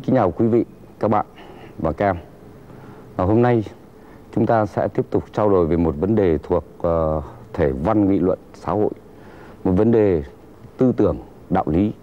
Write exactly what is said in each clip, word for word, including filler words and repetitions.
Xin kính chào quý vị, các bạn và các em. Và hôm nay chúng ta sẽ tiếp tục trao đổi về một vấn đề thuộc uh, thể văn nghị luận xã hội, một vấn đề tư tưởng, đạo lý.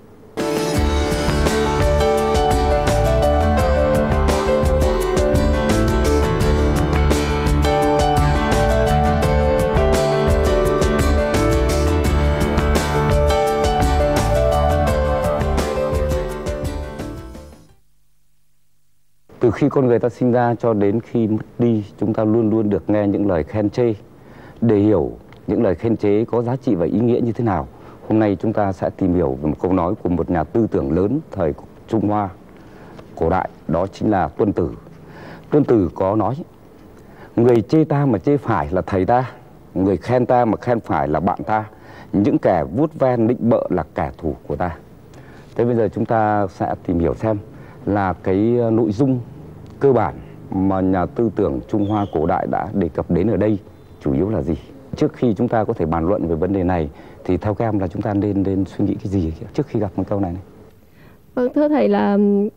Từ khi con người ta sinh ra cho đến khi mất đi, chúng ta luôn luôn được nghe những lời khen chê. Để hiểu những lời khen chê có giá trị và ý nghĩa như thế nào, hôm nay chúng ta sẽ tìm hiểu về một câu nói của một nhà tư tưởng lớn thời Trung Hoa cổ đại, đó chính là Tuân Tử. Tuân Tử có nói: người chê ta mà chê phải là thầy ta, người khen ta mà khen phải là bạn ta, những kẻ vuốt ve nịnh bợ là kẻ thù của ta. Thế bây giờ chúng ta sẽ tìm hiểu xem là cái nội dung cơ bản mà nhà tư tưởng Trung Hoa cổ đại đã đề cập đến ở đây chủ yếu là gì. Trước khi chúng ta có thể bàn luận về vấn đề này thì theo các em là chúng ta nên nên suy nghĩ cái gì trước khi gặp một câu này này? Vâng, thưa thầy, là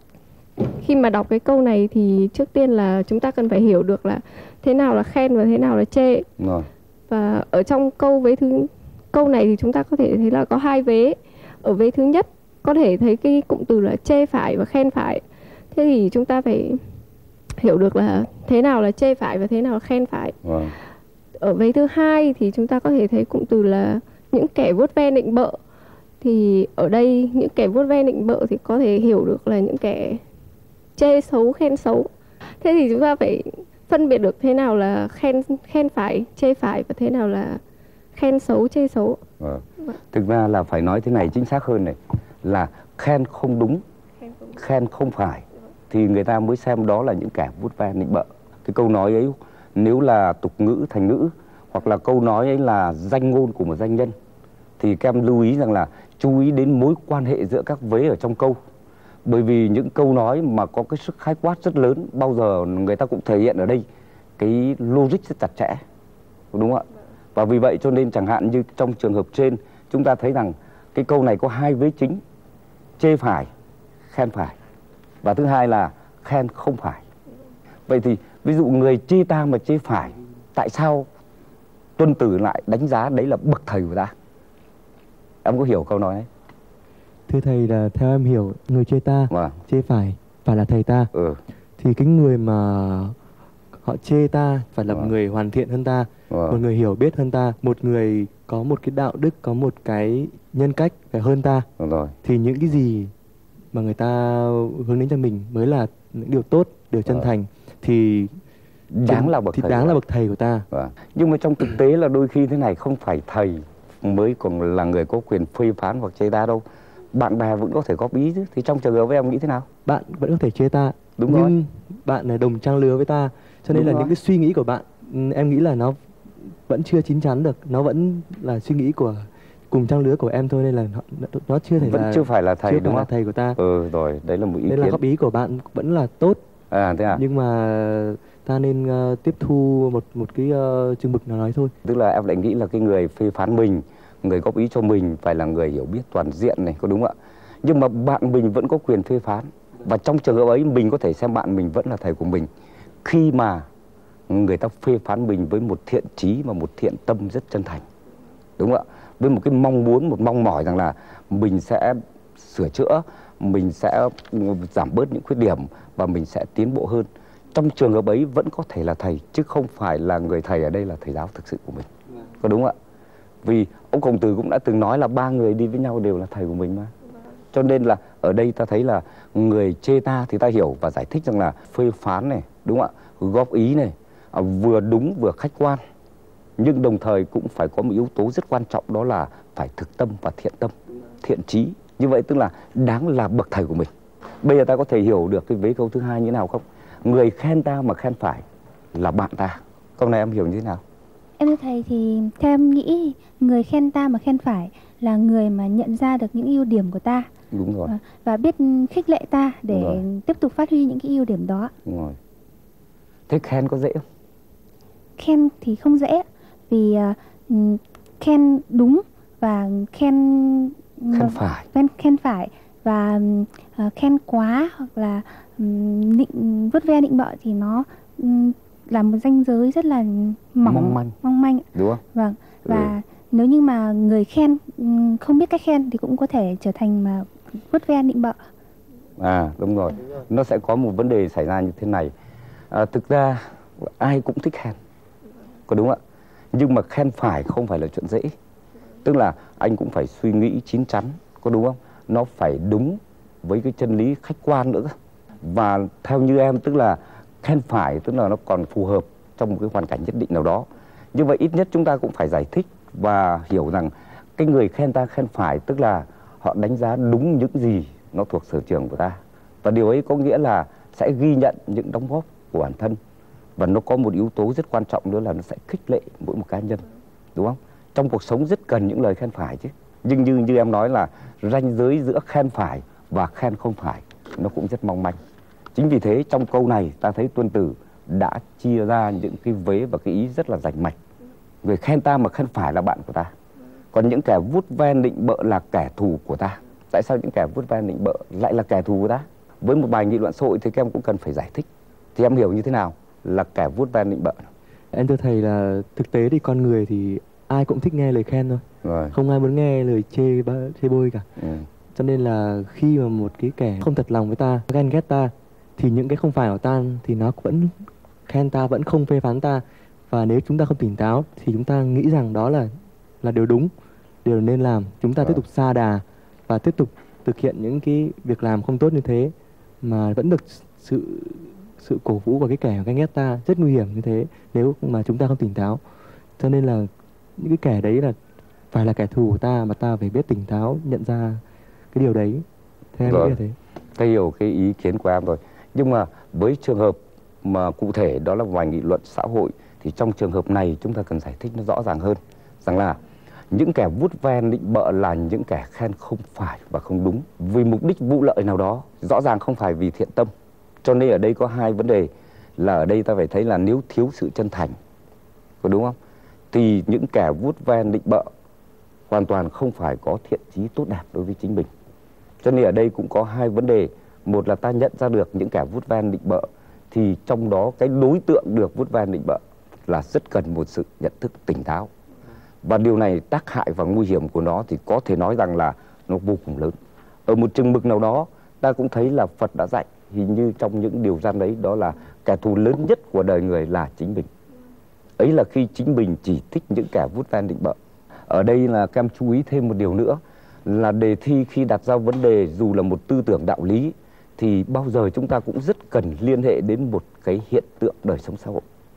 khi mà đọc cái câu này thì trước tiên là chúng ta cần phải hiểu được là thế nào là khen và thế nào là chê. Rồi. Và ở trong câu vế thứ câu này thì chúng ta có thể thấy là có hai vế. Ở vế thứ nhất có thể thấy cái cụm từ là chê phải và khen phải. Thế thì chúng ta phải hiểu được là thế nào là chê phải và thế nào là khen phải. Wow. Ở vế thứ hai thì chúng ta có thể thấy cụm từ là những kẻ vuốt ve nịnh bợ. Thì ở đây những kẻ vuốt ve nịnh bợ thì có thể hiểu được là những kẻ chê xấu, khen xấu. Thế thì chúng ta phải phân biệt được thế nào là khen khen phải, chê phải và thế nào là khen xấu, chê xấu. Wow. Thực ra là phải nói thế này chính xác hơn này, là khen không đúng, khen không, khen không phải thì người ta mới xem đó là những kẻ vuốt ve nịnh bợ. Cái câu nói ấy nếu là tục ngữ, thành ngữ, hoặc là câu nói ấy là danh ngôn của một danh nhân, thì các em lưu ý rằng là chú ý đến mối quan hệ giữa các vế ở trong câu. Bởi vì những câu nói mà có cái sức khái quát rất lớn, bao giờ người ta cũng thể hiện ở đây cái logic rất chặt chẽ, đúng không ạ? Và vì vậy cho nên chẳng hạn như trong trường hợp trên, chúng ta thấy rằng cái câu này có hai vế chính: chê phải, khen phải. Và thứ hai là khen không phải. Vậy thì ví dụ người chê ta mà chê phải, tại sao Tuân Tử lại đánh giá đấy là bậc thầy của ta? Em có hiểu câu nói ấy? Thưa thầy, là theo em hiểu, người chê ta, Vâng. chê phải phải là thầy ta. Ừ. Thì cái người mà họ chê ta phải là Vâng. một người hoàn thiện hơn ta, Vâng. một người hiểu biết hơn ta, một người có một cái đạo đức, có một cái nhân cách phải hơn ta. Đúng rồi. Thì những cái gì mà người ta hướng đến cho mình mới là những điều tốt, điều chân Vâng. thành, thì đáng là bậc thì thầy đáng là bậc thầy của ta. Vâng. Nhưng mà trong thực tế là đôi khi thế này, không phải thầy mới còn là người có quyền phê phán hoặc chê ta đâu. Bạn bè vẫn có thể góp ý chứ. Thì trong trường hợp với em nghĩ thế nào? Bạn vẫn có thể chê ta, Đúng nhưng rồi. bạn là đồng trang lứa với ta, cho nên Đúng là rồi. những cái suy nghĩ của bạn, em nghĩ là nó vẫn chưa chín chắn được, nó vẫn là suy nghĩ của cùng trang lứa của em thôi, nên là nó, nó chưa thể Vẫn là chưa phải là thầy, chưa đúng phải là không? thầy của ta. Ừ rồi, đấy là một ý Nên kiến. là góp ý của bạn vẫn là tốt. À thế à? Nhưng mà ta nên uh, tiếp thu một một cái uh, chừng mực nào nói thôi. Tức là em lại nghĩ là cái người phê phán mình, người góp ý cho mình phải là người hiểu biết toàn diện này, có đúng không ạ? Nhưng mà bạn mình vẫn có quyền phê phán. Và trong trường hợp ấy mình có thể xem bạn mình vẫn là thầy của mình khi mà người ta phê phán mình với một thiện chí và một thiện tâm rất chân thành, đúng không ạ? Với một cái mong muốn, một mong mỏi rằng là mình sẽ sửa chữa, mình sẽ giảm bớt những khuyết điểm và mình sẽ tiến bộ hơn. Trong trường hợp ấy vẫn có thể là thầy, chứ không phải là người thầy ở đây là thầy giáo thực sự của mình, có đúng không ạ? Vì ông Khổng Tử cũng đã từng nói là ba người đi với nhau đều là thầy của mình mà. Cho nên là ở đây ta thấy là người chê ta thì ta hiểu và giải thích rằng là phê phán này, đúng không ạ? Góp ý này, vừa đúng vừa khách quan. Nhưng đồng thời cũng phải có một yếu tố rất quan trọng, đó là phải thực tâm và thiện tâm, thiện chí. Như vậy tức là đáng là bậc thầy của mình. Bây giờ ta có thể hiểu được cái vế câu thứ hai như thế nào không? Người khen ta mà khen phải là bạn ta. Câu này em hiểu như thế nào? Em thưa thầy, thì theo em nghĩ người khen ta mà khen phải là người mà nhận ra được những ưu điểm của ta. Đúng rồi. Và biết khích lệ ta để tiếp tục phát huy những cái ưu điểm đó. Đúng rồi. Thế khen có dễ không? Khen thì không dễ, vì uh, khen đúng và khen khen phải khen, khen phải Và uh, khen quá hoặc là um, nịnh vuốt ve nịnh bợ thì nó um, là một ranh giới rất là mỏng, mong manh, mong manh. đúng không? Vâng. Và ừ. nếu như mà người khen um, không biết cách khen thì cũng có thể trở thành mà vuốt ve nịnh bợ. À đúng rồi, nó sẽ có một vấn đề xảy ra như thế này. À, thực ra ai cũng thích khen, có đúng không ạ? Nhưng mà khen phải không phải là chuyện dễ. Tức là anh cũng phải suy nghĩ chín chắn, có đúng không? Nó phải đúng với cái chân lý khách quan nữa. Và theo như em, tức là khen phải tức là nó còn phù hợp trong một cái hoàn cảnh nhất định nào đó. Như vậy ít nhất chúng ta cũng phải giải thích và hiểu rằng cái người khen ta khen phải tức là họ đánh giá đúng những gì nó thuộc sở trường của ta. Và điều ấy có nghĩa là sẽ ghi nhận những đóng góp của bản thân. Và nó có một yếu tố rất quan trọng nữa là nó sẽ khích lệ mỗi một cá nhân, đúng không? Trong cuộc sống rất cần những lời khen phải chứ. Nhưng như như em nói là ranh giới giữa khen phải và khen không phải nó cũng rất mong manh. Chính vì thế trong câu này ta thấy Tuân Tử đã chia ra những cái vế và cái ý rất là rành mạch. Người khen ta mà khen phải là bạn của ta, còn những kẻ vuốt ve nịnh bợ là kẻ thù của ta. Tại sao những kẻ vuốt ve nịnh bợ lại là kẻ thù của ta? Với một bài nghị luận xã hội thì các em cũng cần phải giải thích. Thì em hiểu như thế nào là kẻ vuốt ve nịnh bợ? Em thưa thầy là thực tế thì con người thì ai cũng thích nghe lời khen thôi. Rồi. Không ai muốn nghe lời chê chê bôi cả. Ừ. Cho nên là khi mà một cái kẻ không thật lòng với ta, ghen ghét ta, thì những cái không phải của ta thì nó vẫn khen ta, vẫn không phê phán ta. Và nếu chúng ta không tỉnh táo thì chúng ta nghĩ rằng đó là là điều đúng, điều nên làm. Chúng ta Rồi. tiếp tục sa đà và tiếp tục thực hiện những cái việc làm không tốt như thế mà vẫn được sự sự cổ vũ của cái kẻ ghen ghét ta, rất nguy hiểm như thế nếu mà chúng ta không tỉnh táo. Cho nên là những cái kẻ đấy là phải là kẻ thù của ta, mà ta phải biết tỉnh táo nhận ra cái điều đấy. Theo em nghĩ là thế. Tôi hiểu cái ý kiến của em rồi. Nhưng mà với trường hợp mà cụ thể đó là vài nghị luận xã hội thì trong trường hợp này chúng ta cần giải thích nó rõ ràng hơn, rằng là những kẻ vuốt ve nịnh bợ là những kẻ khen không phải và không đúng vì mục đích vụ lợi nào đó, rõ ràng không phải vì thiện tâm. Cho nên ở đây có hai vấn đề, là ở đây ta phải thấy là nếu thiếu sự chân thành, có đúng không, thì những kẻ vuốt ve nịnh bợ hoàn toàn không phải có thiện chí tốt đẹp đối với chính mình. Cho nên ở đây cũng có hai vấn đề. Một là ta nhận ra được những kẻ vuốt ve nịnh bợ, thì trong đó cái đối tượng được vuốt ve nịnh bợ là rất cần một sự nhận thức tỉnh táo. Và điều này tác hại và nguy hiểm của nó thì có thể nói rằng là nó vô cùng lớn. Ở một chừng mực nào đó ta cũng thấy là Phật đã dạy, hình như trong những điều gian đấy, đó là kẻ thù lớn nhất của đời người là chính mình. Ấy là khi chính mình chỉ thích những kẻ vuốt ve nịnh bợ. Ở đây là các em chú ý thêm một điều nữa, là đề thi khi đặt ra vấn đề dù là một tư tưởng đạo lý thì bao giờ chúng ta cũng rất cần liên hệ đến một cái hiện tượng đời sống xã hội.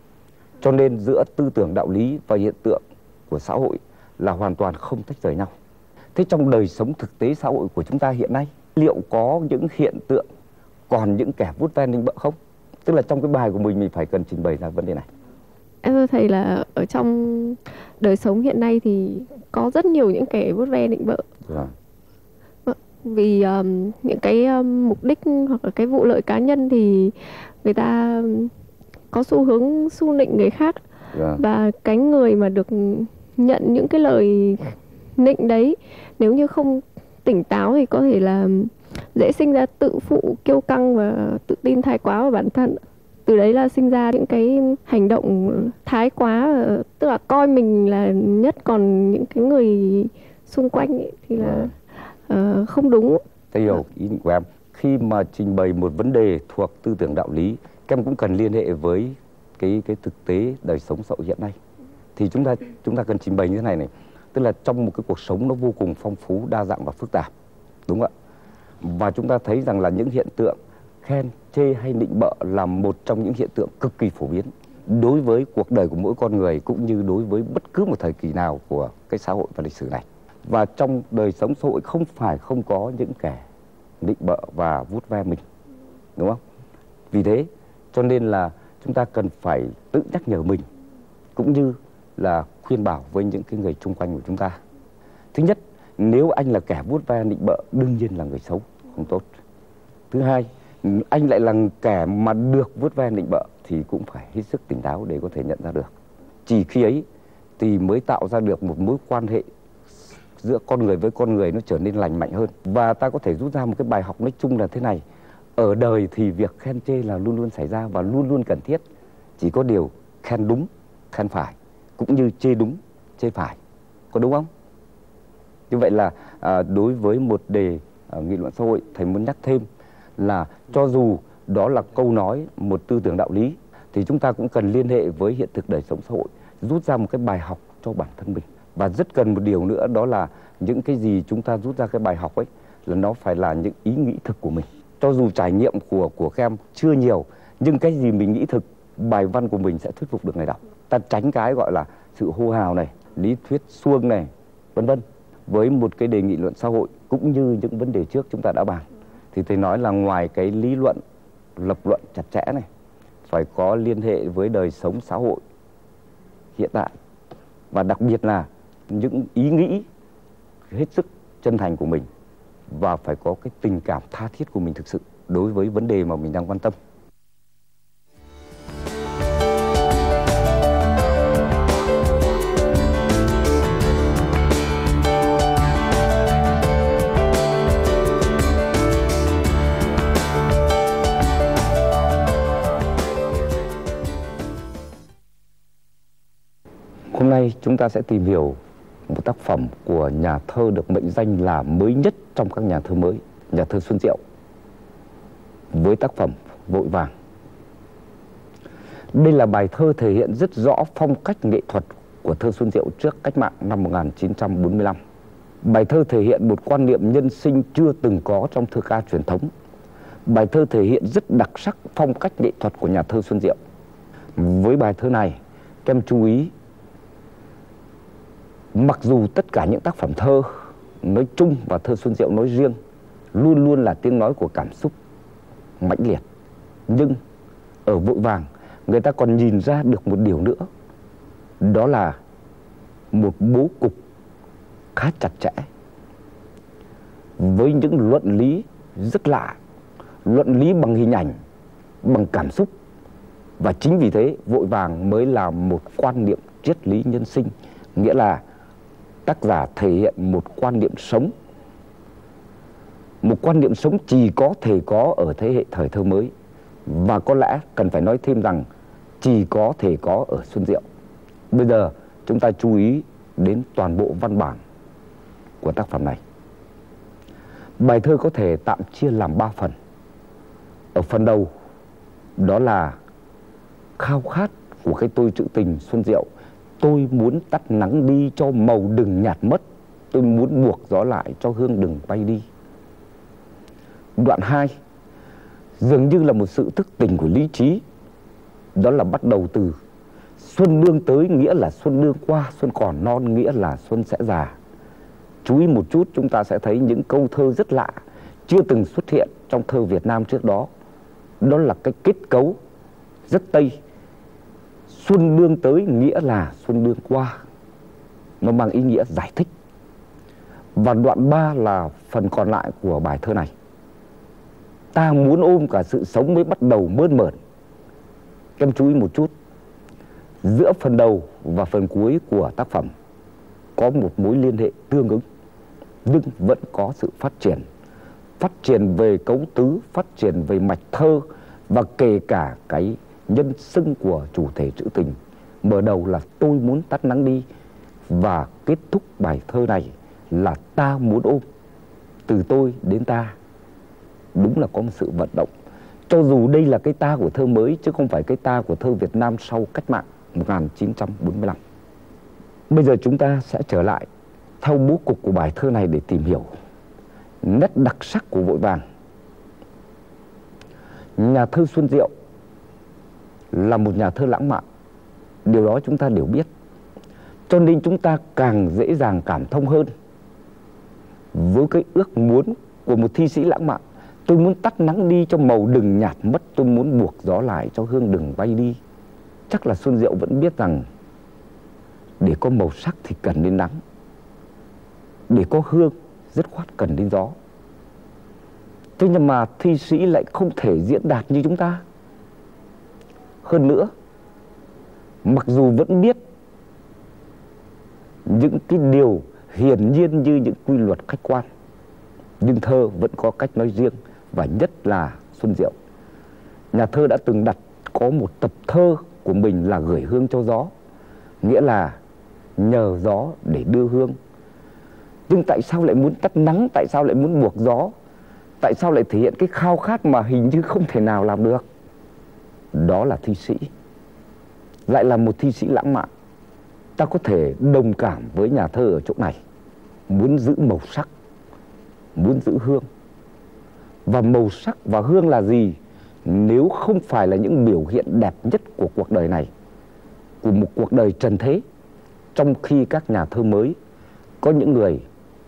Cho nên giữa tư tưởng đạo lý và hiện tượng của xã hội là hoàn toàn không tách rời nhau. Thế trong đời sống thực tế xã hội của chúng ta hiện nay, liệu có những hiện tượng còn những kẻ vuốt ve nịnh bợ không? Tức là trong cái bài của mình mình phải cần trình bày ra vấn đề này. Em thưa thầy là ở trong đời sống hiện nay thì có rất nhiều những kẻ vuốt ve nịnh bợ. Rồi. Vì um, những cái um, mục đích hoặc là cái vụ lợi cá nhân thì người ta có xu hướng xu nịnh người khác. Rồi. Và cái người mà được nhận những cái lời nịnh đấy, nếu như không tỉnh táo thì có thể là dễ sinh ra tự phụ, kiêu căng và tự tin thái quá vào bản thân. Từ đấy là sinh ra những cái hành động thái quá, tức là coi mình là nhất, còn những cái người xung quanh ấy thì là uh, không đúng. Tôi hiểu ý định của em. Khi mà trình bày một vấn đề thuộc tư tưởng đạo lý, các em cũng cần liên hệ với cái cái thực tế đời sống xã hội hiện nay. Thì chúng ta chúng ta cần trình bày như thế này này, tức là trong một cái cuộc sống nó vô cùng phong phú, đa dạng và phức tạp, đúng không ạ? Và chúng ta thấy rằng là những hiện tượng khen, chê hay nịnh bợ là một trong những hiện tượng cực kỳ phổ biến đối với cuộc đời của mỗi con người, cũng như đối với bất cứ một thời kỳ nào của cái xã hội và lịch sử này. Và trong đời sống xã hội không phải không có những kẻ nịnh bợ và vuốt ve mình, đúng không? Vì thế cho nên là chúng ta cần phải tự nhắc nhở mình, cũng như là khuyên bảo với những cái người chung quanh của chúng ta. Thứ nhất, nếu anh là kẻ vuốt ve nịnh bợ, đương nhiên là người xấu, không tốt. Thứ hai, anh lại là kẻ mà được vuốt ve nịnh bợ thì cũng phải hết sức tỉnh táo để có thể nhận ra được. Chỉ khi ấy thì mới tạo ra được một mối quan hệ giữa con người với con người nó trở nên lành mạnh hơn. Và ta có thể rút ra một cái bài học nói chung là thế này: ở đời thì việc khen chê là luôn luôn xảy ra và luôn luôn cần thiết. Chỉ có điều khen đúng, khen phải, cũng như chê đúng, chê phải. Có đúng không? Như vậy là à, đối với một đề à, nghị luận xã hội, thầy muốn nhắc thêm là cho dù đó là câu nói, một tư tưởng đạo lý, thì chúng ta cũng cần liên hệ với hiện thực đời sống xã hội, rút ra một cái bài học cho bản thân mình. Và rất cần một điều nữa, đó là những cái gì chúng ta rút ra cái bài học ấy là nó phải là những ý nghĩ thực của mình. Cho dù trải nghiệm của của các em chưa nhiều, nhưng cái gì mình nghĩ thực, bài văn của mình sẽ thuyết phục được người đọc. Ta tránh cái gọi là sự hô hào này, lý thuyết suông này, vân vân. Với một cái đề nghị luận xã hội cũng như những vấn đề trước chúng ta đã bàn, thì thầy nói là ngoài cái lý luận, lập luận chặt chẽ này, phải có liên hệ với đời sống xã hội hiện tại. Và đặc biệt là những ý nghĩ hết sức chân thành của mình, và phải có cái tình cảm tha thiết của mình thực sự đối với vấn đề mà mình đang quan tâm. Hôm nay chúng ta sẽ tìm hiểu một tác phẩm của nhà thơ được mệnh danh là mới nhất trong các nhà thơ mới, nhà thơ Xuân Diệu, với tác phẩm Vội Vàng. Đây là bài thơ thể hiện rất rõ phong cách nghệ thuật của thơ Xuân Diệu trước cách mạng năm một nghìn chín trăm bốn mươi lăm. Bài thơ thể hiện một quan niệm nhân sinh chưa từng có trong thơ ca truyền thống. Bài thơ thể hiện rất đặc sắc phong cách nghệ thuật của nhà thơ Xuân Diệu. Với bài thơ này, các em chú ý, mặc dù tất cả những tác phẩm thơ nói chung và thơ Xuân Diệu nói riêng luôn luôn là tiếng nói của cảm xúc mãnh liệt, nhưng ở Vội Vàng người ta còn nhìn ra được một điều nữa, đó là một bố cục khá chặt chẽ với những luận lý rất lạ, luận lý bằng hình ảnh, bằng cảm xúc. Và chính vì thế Vội Vàng mới là một quan niệm triết lý nhân sinh, nghĩa là tác giả thể hiện một quan niệm sống, một quan niệm sống chỉ có thể có ở thế hệ thời thơ mới, và có lẽ cần phải nói thêm rằng chỉ có thể có ở Xuân Diệu. Bây giờ chúng ta chú ý đến toàn bộ văn bản của tác phẩm này. Bài thơ có thể tạm chia làm ba phần. Ở phần đầu, đó là khao khát của cái tôi trữ tình Xuân Diệu. Tôi muốn tắt nắng đi cho màu đừng nhạt mất, tôi muốn buộc gió lại cho hương đừng bay đi. Đoạn hai dường như là một sự thức tỉnh của lý trí, đó là bắt đầu từ xuân đương tới nghĩa là xuân đương qua, xuân còn non nghĩa là xuân sẽ già. Chú ý một chút, chúng ta sẽ thấy những câu thơ rất lạ, chưa từng xuất hiện trong thơ Việt Nam trước đó. Đó là cái kết cấu rất Tây. Xuân đương tới nghĩa là xuân đương qua, nó mang ý nghĩa giải thích. Và đoạn ba là phần còn lại của bài thơ này. Ta muốn ôm cả sự sống mới bắt đầu mơn mởn. Các em chú ý một chút, giữa phần đầu và phần cuối của tác phẩm có một mối liên hệ tương ứng, nhưng vẫn có sự phát triển. Phát triển về cấu tứ, phát triển về mạch thơ, và kể cả cái nhân xưng của chủ thể trữ tình. Mở đầu là tôi muốn tắt nắng đi, và kết thúc bài thơ này là ta muốn ôm. Từ tôi đến ta, đúng là có một sự vận động. Cho dù đây là cái ta của thơ mới, chứ không phải cái ta của thơ Việt Nam sau cách mạng một nghìn chín trăm bốn mươi lăm. Bây giờ chúng ta sẽ trở lại theo bố cục của bài thơ này để tìm hiểu nét đặc sắc của Vội Vàng. Nhà thơ Xuân Diệu là một nhà thơ lãng mạn, điều đó chúng ta đều biết. Cho nên chúng ta càng dễ dàng cảm thông hơn với cái ước muốn của một thi sĩ lãng mạn. Tôi muốn tắt nắng đi cho màu đừng nhạt mất, tôi muốn buộc gió lại cho hương đừng bay đi. Chắc là Xuân Diệu vẫn biết rằng để có màu sắc thì cần đến nắng, để có hương dứt khoát cần đến gió. Thế nhưng mà thi sĩ lại không thể diễn đạt như chúng ta. Hơn nữa, mặc dù vẫn biết những cái điều hiển nhiên như những quy luật khách quan, nhưng thơ vẫn có cách nói riêng, và nhất là Xuân Diệu. Nhà thơ đã từng đặt có một tập thơ của mình là Gửi hương cho gió, nghĩa là nhờ gió để đưa hương. Nhưng tại sao lại muốn tắt nắng, tại sao lại muốn buộc gió, tại sao lại thể hiện cái khao khát mà hình như không thể nào làm được? Đó là thi sĩ, lại là một thi sĩ lãng mạn. Ta có thể đồng cảm với nhà thơ ở chỗ này, muốn giữ màu sắc, muốn giữ hương. Và màu sắc và hương là gì nếu không phải là những biểu hiện đẹp nhất của cuộc đời này, của một cuộc đời trần thế? Trong khi các nhà thơ mới, có những người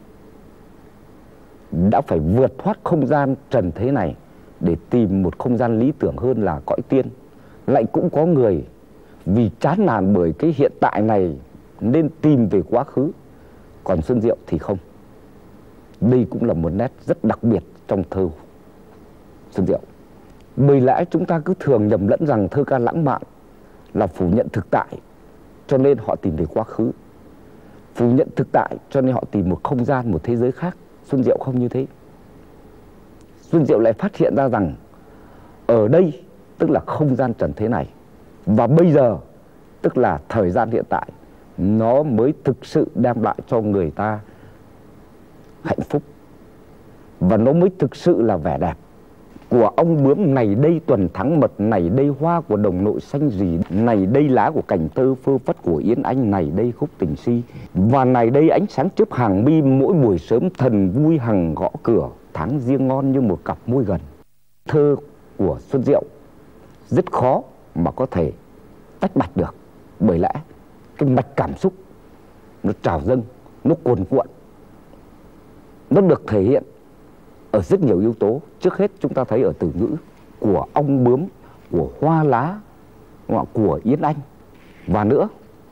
đã phải vượt thoát không gian trần thế này để tìm một không gian lý tưởng hơn là cõi tiên. Lại cũng có người vì chán nản bởi cái hiện tại này nên tìm về quá khứ. Còn Xuân Diệu thì không. Đây cũng là một nét rất đặc biệt trong thơ Xuân Diệu. Bởi lẽ chúng ta cứ thường nhầm lẫn rằng thơ ca lãng mạn là phủ nhận thực tại, cho nên họ tìm về quá khứ. Phủ nhận thực tại cho nên họ tìm một không gian, một thế giới khác. Xuân Diệu không như thế. Xuân Diệu lại phát hiện ra rằng ở đây tức là không gian trần thế này, và bây giờ tức là thời gian hiện tại, nó mới thực sự đem lại cho người ta hạnh phúc, và nó mới thực sự là vẻ đẹp. Của ong bướm này đây tuần thắng mật, này đây hoa của đồng nội xanh rì, này đây lá của cảnh tơ phơ phất của Yến Anh, này đây khúc tình si, và này đây ánh sáng chớp hàng mi, mỗi buổi sớm thần vui hằng gõ cửa, tháng riêng ngon như một cặp môi gần. Thơ của Xuân Diệu rất khó mà có thể tách bạch được, bởi lẽ cái mạch cảm xúc nó trào dâng, nó cuồn cuộn, nó được thể hiện ở rất nhiều yếu tố. Trước hết chúng ta thấy ở từ ngữ của ong bướm, của hoa lá, của Yến Anh, và nữa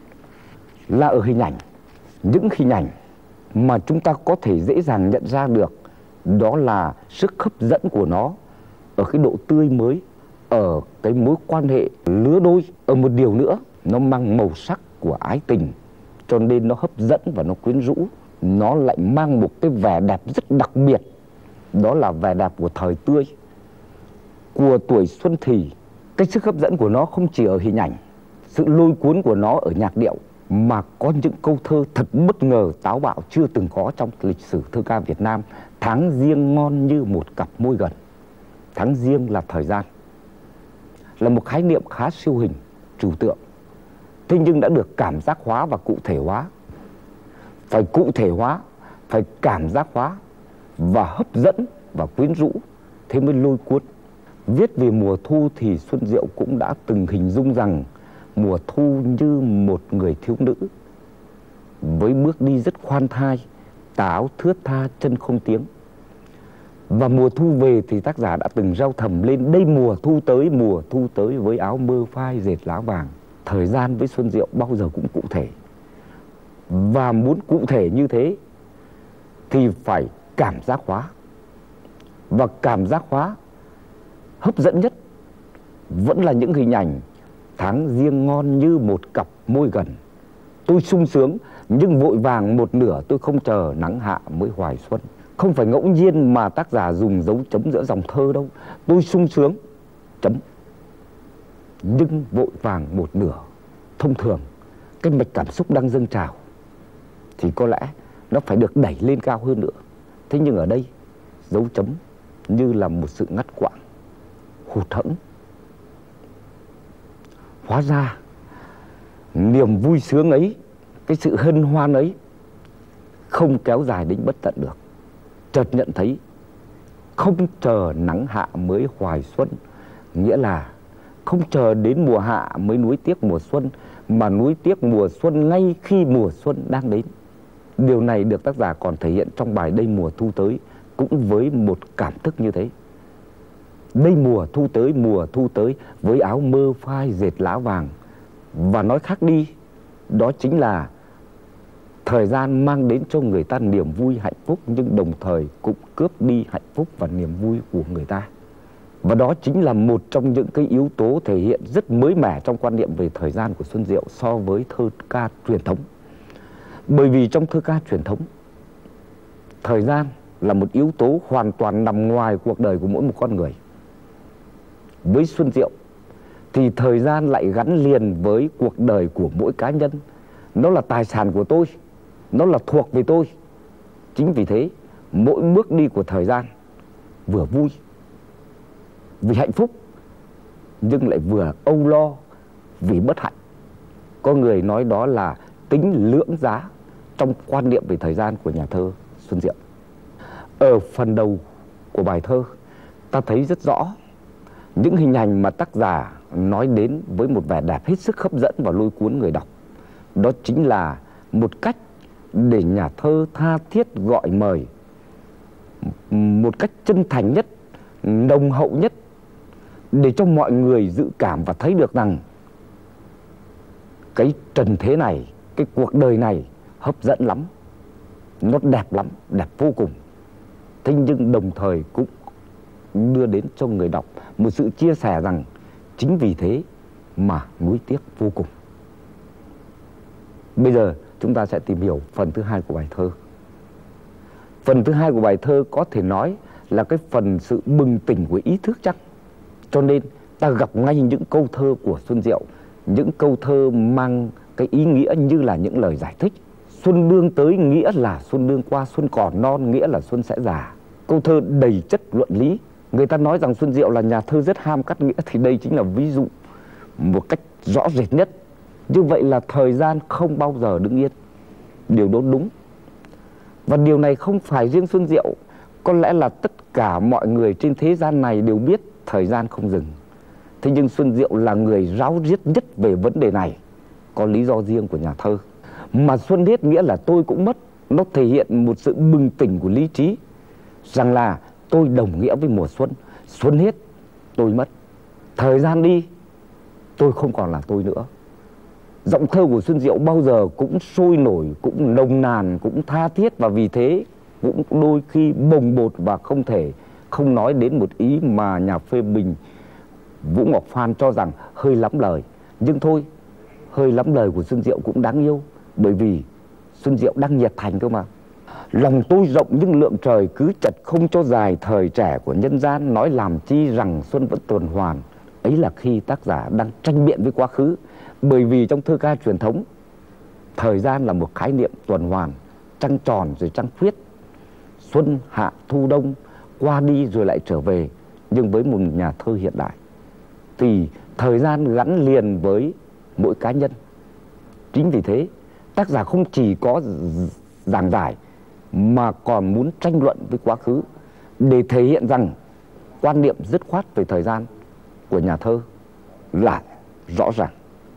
là ở hình ảnh. Những hình ảnh mà chúng ta có thể dễ dàng nhận ra được đó là sức hấp dẫn của nó ở cái độ tươi mới, ở cái mối quan hệ lứa đôi. Ở một điều nữa, nó mang màu sắc của ái tình, cho nên nó hấp dẫn và nó quyến rũ. Nó lại mang một cái vẻ đẹp rất đặc biệt, đó là vẻ đẹp của thời tươi, của tuổi xuân thì. Cái sức hấp dẫn của nó không chỉ ở hình ảnh, sự lôi cuốn của nó ở nhạc điệu, mà có những câu thơ thật bất ngờ, táo bạo chưa từng có trong lịch sử thơ ca Việt Nam. Tháng riêng ngon như một cặp môi gần. Tháng riêng là thời gian, là một khái niệm khá siêu hình, trừu tượng, thế nhưng đã được cảm giác hóa và cụ thể hóa. Phải cụ thể hóa, phải cảm giác hóa và hấp dẫn và quyến rũ, thế mới lôi cuốn. Viết về mùa thu thì Xuân Diệu cũng đã từng hình dung rằng mùa thu như một người thiếu nữ, với bước đi rất khoan thai, tà áo thướt tha, chân không tiếng. Và mùa thu về thì tác giả đã từng rao thầm lên: đây mùa thu tới, mùa thu tới với áo mơ phai dệt lá vàng. Thời gian với Xuân Diệu bao giờ cũng cụ thể, và muốn cụ thể như thế thì phải cảm giác hóa. Và cảm giác hóa hấp dẫn nhất vẫn là những hình ảnh tháng riêng ngon như một cặp môi gần. Tôi sung sướng nhưng vội vàng một nửa, tôi không chờ nắng hạ mới hoài xuân. Không phải ngẫu nhiên mà tác giả dùng dấu chấm giữa dòng thơ đâu. Tôi sung sướng chấm, nhưng vội vàng một nửa. Thông thường cái mạch cảm xúc đang dâng trào thì có lẽ nó phải được đẩy lên cao hơn nữa. Thế nhưng ở đây dấu chấm như là một sự ngắt quãng, hụt hẫng. Hóa ra niềm vui sướng ấy, cái sự hân hoan ấy không kéo dài đến bất tận được. Chợt nhận thấy không chờ nắng hạ mới hoài xuân, nghĩa là không chờ đến mùa hạ mới nuối tiếc mùa xuân, mà nuối tiếc mùa xuân ngay khi mùa xuân đang đến. Điều này được tác giả còn thể hiện trong bài Đây mùa thu tới, cũng với một cảm thức như thế. Đây mùa thu tới, mùa thu tới với áo mơ phai dệt lá vàng. Và nói khác đi, đó chính là thời gian mang đến cho người ta niềm vui hạnh phúc, nhưng đồng thời cũng cướp đi hạnh phúc và niềm vui của người ta. Và đó chính là một trong những cái yếu tố thể hiện rất mới mẻ trong quan niệm về thời gian của Xuân Diệu so với thơ ca truyền thống. Bởi vì trong thơ ca truyền thống thời gian là một yếu tố hoàn toàn nằm ngoài cuộc đời của mỗi một con người. Với Xuân Diệu thì thời gian lại gắn liền với cuộc đời của mỗi cá nhân. Nó là tài sản của tôi, nó là thuộc về tôi. Chính vì thế, mỗi bước đi của thời gian vừa vui vì hạnh phúc, nhưng lại vừa âu lo vì bất hạnh. Có người nói đó là tính lưỡng giá trong quan niệm về thời gian của nhà thơ Xuân Diệu. Ở phần đầu của bài thơ, ta thấy rất rõ những hình ảnh mà tác giả nói đến với một vẻ đẹp hết sức hấp dẫn và lôi cuốn người đọc. Đó chính là một cách để nhà thơ tha thiết gọi mời, một cách chân thành nhất, nồng hậu nhất, để cho mọi người dự cảm và thấy được rằng cái trần thế này, cái cuộc đời này hấp dẫn lắm, nó đẹp lắm, đẹp vô cùng. Thế nhưng đồng thời cũng đưa đến cho người đọc một sự chia sẻ rằng chính vì thế mà nuối tiếc vô cùng. Bây giờ chúng ta sẽ tìm hiểu phần thứ hai của bài thơ. Phần thứ hai của bài thơ có thể nói là cái phần sự bừng tỉnh của ý thức chắc. Cho nên ta gặp ngay những câu thơ của Xuân Diệu, những câu thơ mang cái ý nghĩa như là những lời giải thích. Xuân đương tới nghĩa là xuân đương qua, xuân còn non nghĩa là xuân sẽ già. Câu thơ đầy chất luận lý. Người ta nói rằng Xuân Diệu là nhà thơ rất ham cắt nghĩa, thì đây chính là ví dụ một cách rõ rệt nhất. Như vậy là thời gian không bao giờ đứng yên. Điều đó đúng. Và điều này không phải riêng Xuân Diệu, có lẽ là tất cả mọi người trên thế gian này đều biết thời gian không dừng. Thế nhưng Xuân Diệu là người ráo riết nhất về vấn đề này, có lý do riêng của nhà thơ. Mà xuân hết nghĩa là tôi cũng mất. Nó thể hiện một sự bừng tỉnh của lý trí, rằng là tôi đồng nghĩa với mùa xuân. Xuân hết, tôi mất. Thời gian đi, tôi không còn là tôi nữa. Giọng thơ của Xuân Diệu bao giờ cũng sôi nổi, cũng nồng nàn, cũng tha thiết. Và vì thế cũng đôi khi bồng bột, và không thể không nói đến một ý mà nhà phê bình Vũ Ngọc Phan cho rằng hơi lắm lời. Nhưng thôi, hơi lắm lời của Xuân Diệu cũng đáng yêu, bởi vì Xuân Diệu đang nhiệt thành cơ mà. Lòng tôi rộng nhưng lượng trời cứ chật không cho dài, thời trẻ của nhân gian nói làm chi rằng xuân vẫn tuần hoàn. Ấy là khi tác giả đang tranh biện với quá khứ. Bởi vì trong thơ ca truyền thống, thời gian là một khái niệm tuần hoàn, trăng tròn rồi trăng khuyết, xuân hạ thu đông, qua đi rồi lại trở về. Nhưng với một nhà thơ hiện đại thì thời gian gắn liền với mỗi cá nhân. Chính vì thế tác giả không chỉ có giảng giải mà còn muốn tranh luận với quá khứ, để thể hiện rằng quan niệm dứt khoát về thời gian của nhà thơ là rõ ràng.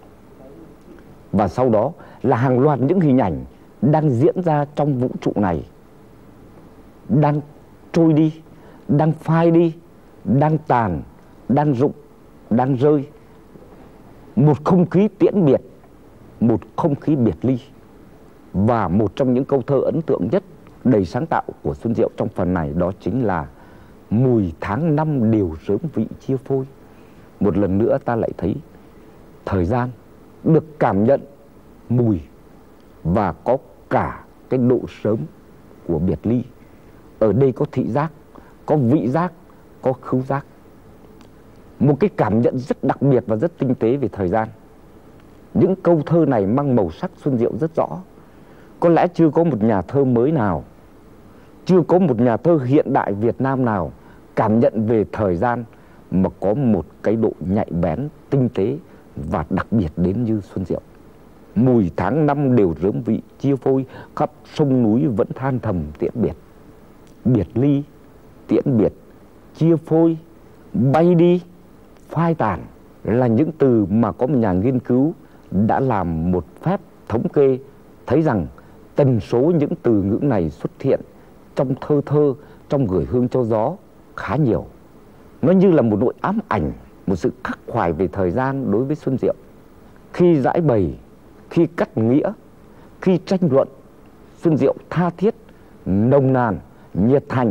Và sau đó là hàng loạt những hình ảnh đang diễn ra trong vũ trụ này, đang trôi đi, đang phai đi, đang tàn, đang rụng, đang rơi. Một không khí tiễn biệt, một không khí biệt ly. Và một trong những câu thơ ấn tượng nhất, đầy sáng tạo của Xuân Diệu trong phần này, đó chính là mùi tháng năm đều sớm vị chia phôi. Một lần nữa ta lại thấy thời gian được cảm nhận mùi và có cả cái độ sớm của biệt ly. Ở đây có thị giác, có vị giác, có khứu giác. Một cái cảm nhận rất đặc biệt và rất tinh tế về thời gian. Những câu thơ này mang màu sắc Xuân Diệu rất rõ. Có lẽ chưa có một nhà thơ mới nào, chưa có một nhà thơ hiện đại Việt Nam nào cảm nhận về thời gian mà có một cái độ nhạy bén, tinh tế và đặc biệt đến như Xuân Diệu. Mùi tháng năm đều rớm vị chia phôi, khắp sông núi vẫn than thầm tiễn biệt. Biệt ly, tiễn biệt, chia phôi, bay đi, phai tàn là những từ mà có một nhà nghiên cứu đã làm một phép thống kê, thấy rằng tần số những từ ngữ này xuất hiện trong thơ thơ, trong Gửi hương cho gió khá nhiều. Nó như là một nỗi ám ảnh, một sự khắc khoải về thời gian đối với Xuân Diệu. Khi giải bày, khi cắt nghĩa, khi tranh luận, Xuân Diệu tha thiết, nồng nàn, nhiệt thành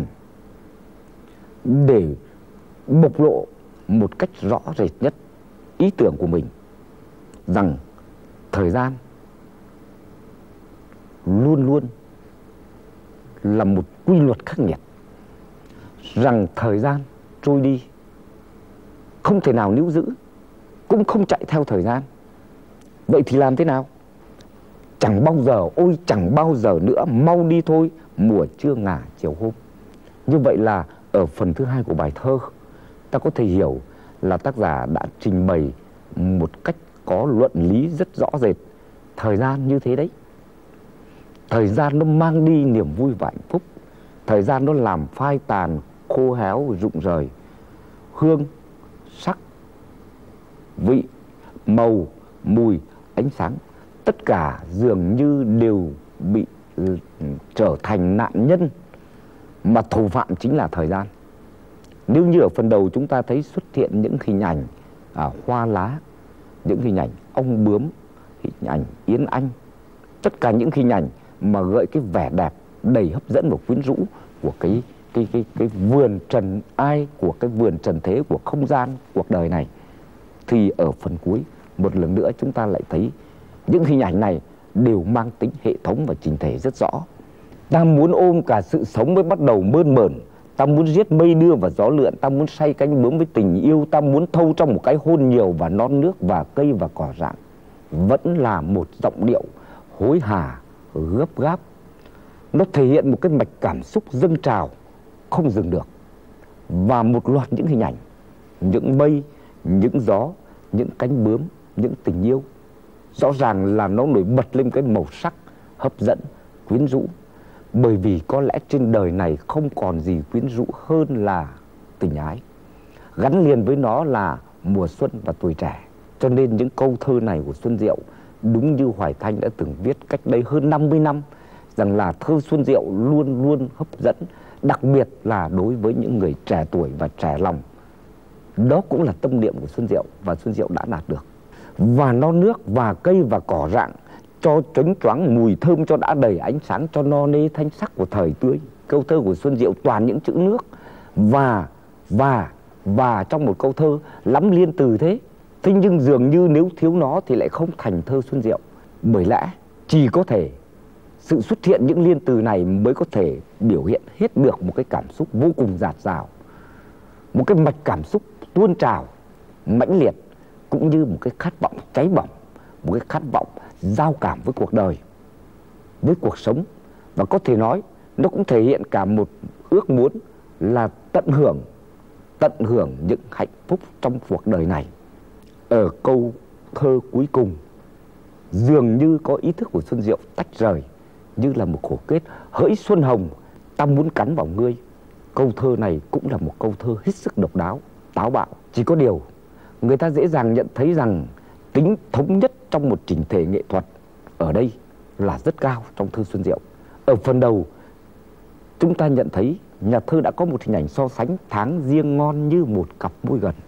để bộc lộ một cách rõ rệt nhất ý tưởng của mình, rằng thời gian luôn luôn là một quy luật khắc nghiệt, rằng thời gian trôi đi không thể nào níu giữ, cũng không chạy theo thời gian. Vậy thì làm thế nào? Chẳng bao giờ, ôi chẳng bao giờ nữa, mau đi thôi, mùa trưa ngả chiều hôm. Như vậy là ở phần thứ hai của bài thơ, ta có thể hiểu là tác giả đã trình bày một cách có luận lý rất rõ rệt. Thời gian như thế đấy. Thời gian nó mang đi niềm vui và hạnh phúc. Thời gian nó làm phai tàn, khô héo, rụng rời. Hương, sắc, vị, màu, mùi, ánh sáng, tất cả dường như đều bị trở thành nạn nhân, mà thủ phạm chính là thời gian. Nếu như ở phần đầu chúng ta thấy xuất hiện những hình ảnh à, hoa lá, những hình ảnh ong bướm, hình ảnh yến anh, tất cả những hình ảnh mà gợi cái vẻ đẹp đầy hấp dẫn và quyến rũ của cái cái cái cái vườn trần ai, của cái vườn trần thế, của không gian cuộc đời này, thì ở phần cuối một lần nữa chúng ta lại thấy những hình ảnh này đều mang tính hệ thống và chỉnh thể rất rõ. Ta muốn ôm cả sự sống mới bắt đầu mơn mởn, ta muốn giết mây đưa và gió lượn, ta muốn say cánh bướm với tình yêu, ta muốn thâu trong một cái hôn nhiều và non nước và cây và cỏ rạng. Vẫn là một giọng điệu hối hả, gấp gáp. Nó thể hiện một cái mạch cảm xúc dâng trào không dừng được. Và một loạt những hình ảnh, những mây, những gió, những cánh bướm, những tình yêu, rõ ràng là nó nổi bật lên cái màu sắc hấp dẫn, quyến rũ. Bởi vì có lẽ trên đời này không còn gì quyến rũ hơn là tình ái. Gắn liền với nó là mùa xuân và tuổi trẻ. Cho nên những câu thơ này của Xuân Diệu đúng như Hoài Thanh đã từng viết cách đây hơn năm mươi năm, rằng là thơ Xuân Diệu luôn luôn hấp dẫn, đặc biệt là đối với những người trẻ tuổi và trẻ lòng. Đó cũng là tâm niệm của Xuân Diệu và Xuân Diệu đã đạt được. Và non nước và cây và cỏ rạng, cho chónh choáng mùi thơm, cho đã đầy ánh sáng, cho no nê thanh sắc của thời tươi. Câu thơ của Xuân Diệu toàn những chữ nước và và và trong một câu thơ lắm liên từ thế. Thế nhưng dường như nếu thiếu nó thì lại không thành thơ Xuân Diệu. Bởi lẽ chỉ có thể sự xuất hiện những liên từ này mới có thể biểu hiện hết được một cái cảm xúc vô cùng dạt dào, một cái mạch cảm xúc tuôn trào mãnh liệt, cũng như một cái khát vọng cháy bỏng, một cái khát vọng giao cảm với cuộc đời, với cuộc sống. Và có thể nói nó cũng thể hiện cả một ước muốn là tận hưởng, tận hưởng những hạnh phúc trong cuộc đời này. Ở câu thơ cuối cùng, dường như có ý thức của Xuân Diệu tách rời, như là một khổ kết: hỡi xuân hồng, ta muốn cắn vào ngươi. Câu thơ này cũng là một câu thơ hết sức độc đáo, táo bạo. Chỉ có điều, người ta dễ dàng nhận thấy rằng tính thống nhất trong một chỉnh thể nghệ thuật ở đây là rất cao trong thơ Xuân Diệu. Ở phần đầu, chúng ta nhận thấy nhà thơ đã có một hình ảnh so sánh tháng riêng ngon như một cặp môi gần.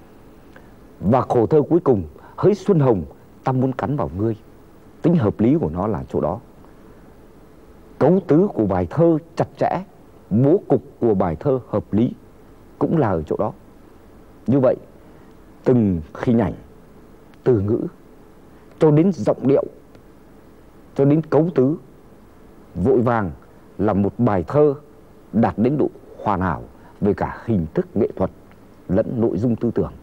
Và khổ thơ cuối cùng, hỡi xuân hồng, ta muốn cắn vào ngươi. Tính hợp lý của nó là chỗ đó. Cấu tứ của bài thơ chặt chẽ, bố cục của bài thơ hợp lý cũng là ở chỗ đó. Như vậy, từng hình ảnh, từ ngữ, cho đến giọng điệu, cho đến cấu tứ, vội vàng là một bài thơ đạt đến độ hoàn hảo về cả hình thức nghệ thuật lẫn nội dung tư tưởng.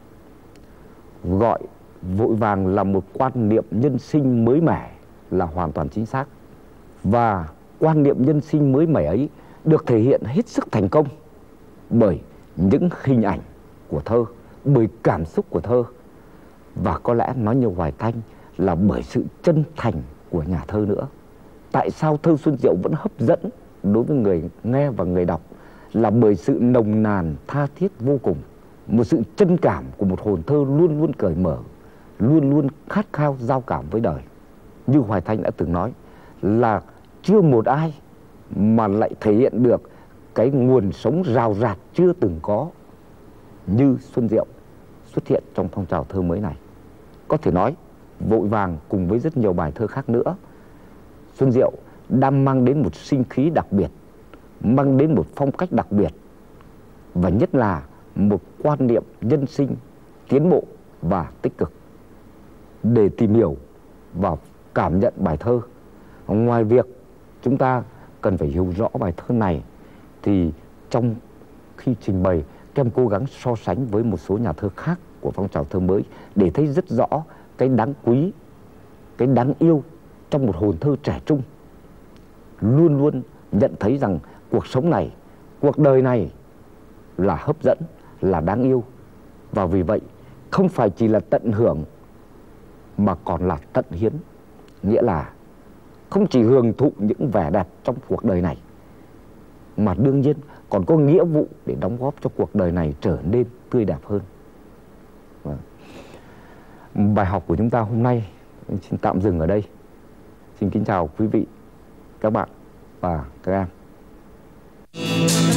Gọi vội vàng là một quan niệm nhân sinh mới mẻ là hoàn toàn chính xác. Và quan niệm nhân sinh mới mẻ ấy được thể hiện hết sức thành công bởi những hình ảnh của thơ, bởi cảm xúc của thơ. Và có lẽ nói như Hoài Thanh là bởi sự chân thành của nhà thơ nữa. Tại sao thơ Xuân Diệu vẫn hấp dẫn đối với người nghe và người đọc? Là bởi sự nồng nàn, tha thiết vô cùng, một sự chân cảm của một hồn thơ luôn luôn cởi mở, luôn luôn khát khao giao cảm với đời. Như Hoài Thanh đã từng nói là chưa một ai mà lại thể hiện được cái nguồn sống rào rạt chưa từng có như Xuân Diệu xuất hiện trong phong trào thơ mới này. Có thể nói vội vàng cùng với rất nhiều bài thơ khác nữa, Xuân Diệu đang mang đến một sinh khí đặc biệt, mang đến một phong cách đặc biệt, và nhất là một quan niệm nhân sinh tiến bộ và tích cực. Để tìm hiểu và cảm nhận bài thơ, ngoài việc chúng ta cần phải hiểu rõ bài thơ này. Thì trong khi trình bày, các em cố gắng so sánh với một số nhà thơ khác của phong trào thơ mới để thấy rất rõ cái đáng quý, cái đáng yêu trong một hồn thơ trẻ trung. Luôn luôn nhận thấy rằng cuộc sống này, cuộc đời này là hấp dẫn, là đáng yêu. Và vì vậy không phải chỉ là tận hưởng mà còn là tận hiến. Nghĩa là không chỉ hưởng thụ những vẻ đẹp trong cuộc đời này, mà đương nhiên còn có nghĩa vụ để đóng góp cho cuộc đời này trở nên tươi đẹp hơn. Bài học của chúng ta hôm nay xin tạm dừng ở đây. Xin kính chào quý vị, các bạn và các em.